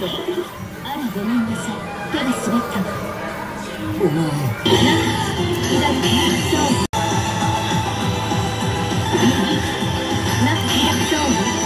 あらごめんなさい。手が滑ったわ。 お前左そう右左そう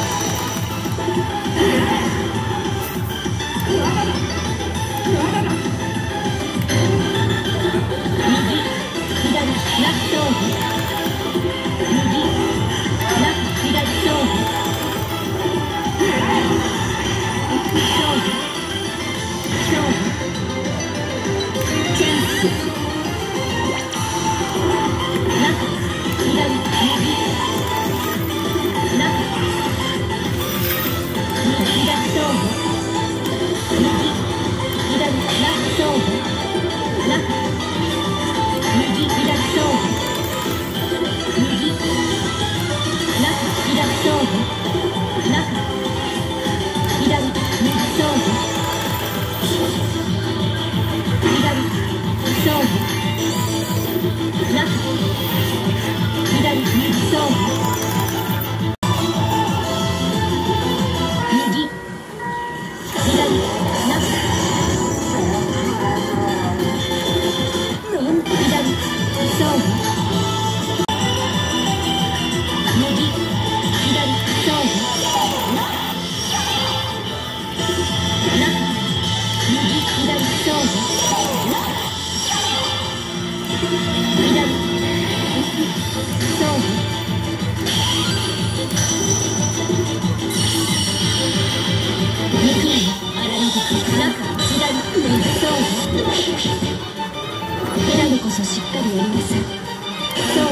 こそしっかりやりなさい。そう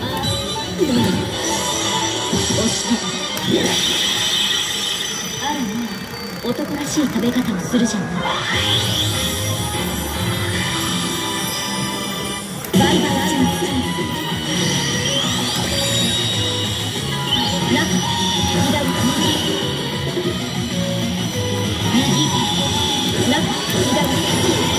押してあらまあ男らしい食べ方をするじゃない。バイバイチャンス中左右中左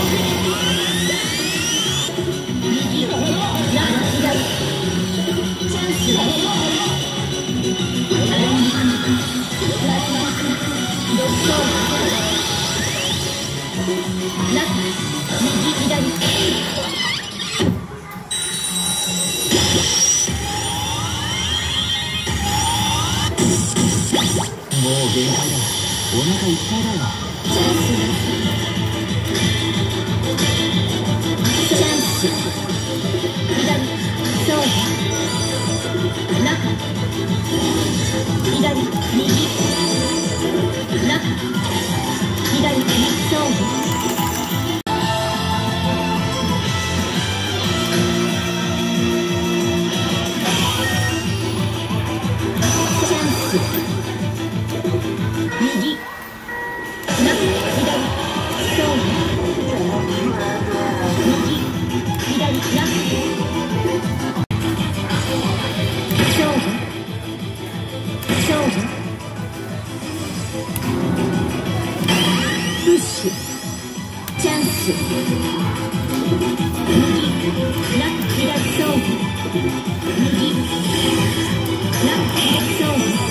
もう限界だ。お腹いっぱいだよ。 チャンス左そう中左右中左そうチャンス右中左そう右左中勝負勝負プッシュチャンス右中左勝負右中左勝負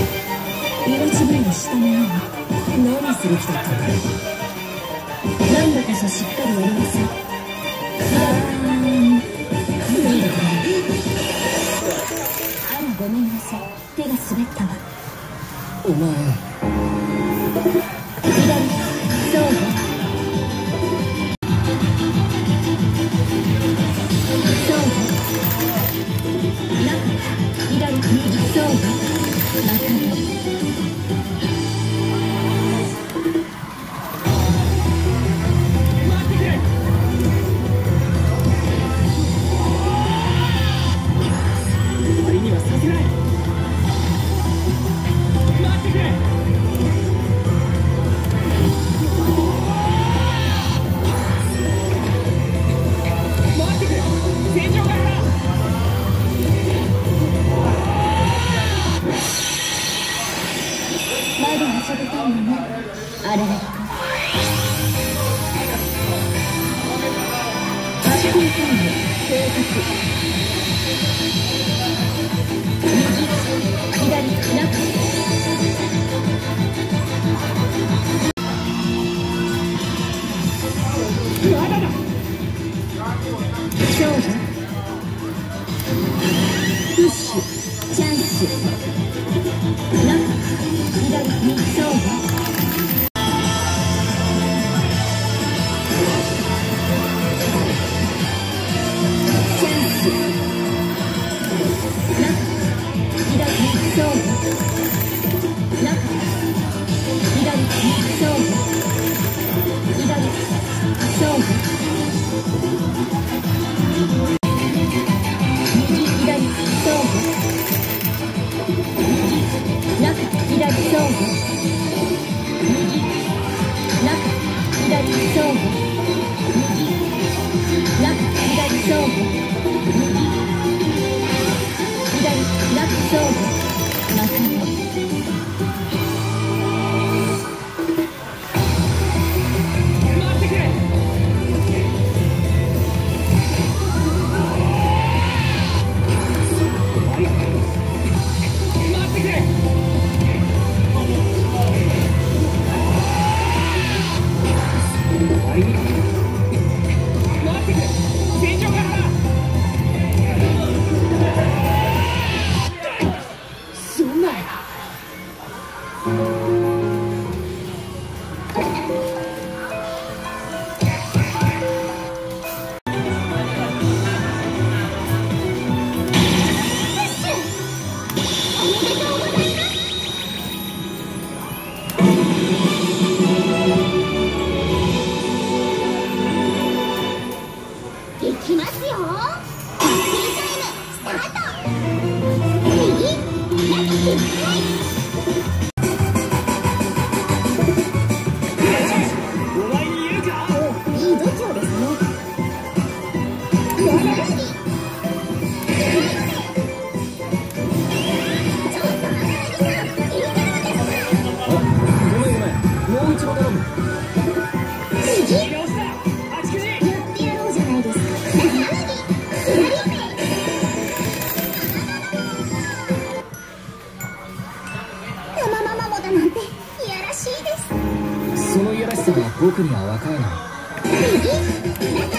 色違いの下の何する気だったんだろう。 ごめんなさい。手が滑ったわ。 お前左、そうよ。そうよ。中、左、右、そうよ。またね。 待ってくれ。終わりにはさせない。待ってくれ。待ってくれ。戦場からだ。 まだ遊びたいのね、あられくん。発見タイム計画。右、左、中。 まだだ。 勝負。プッシュ、チャンス。中、左、右、勝負。チャンス。中、左、右、勝負。中、左、右、勝負。左、勝負。右、左、勝負。右、中、左、勝負。右、中、左、勝負。右、中、左、勝負。右、左、中、勝負。またね。 待ってくれ。終わり。待ってくれ。終わり。待ってくれ。戦場からだ。そんな。 いきますよ。ハッピータイムスタート。右、中、左。 お前に言うか。 いい度胸ですね。 ごめんごめん。もう一度頼む。 右、 直した。八九時。 やってやろうじゃないですか。生ママモだなんていやらしいです。 そのいやらしさは僕には分からない。 右、中、